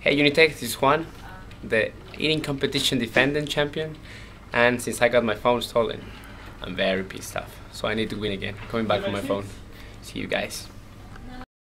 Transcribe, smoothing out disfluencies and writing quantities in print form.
Hey Unitech, this is Juan, the eating competition defending champion, and since I got my phone stolen, I'm very pissed off. So I need to win again. Coming back on my phone. See you guys.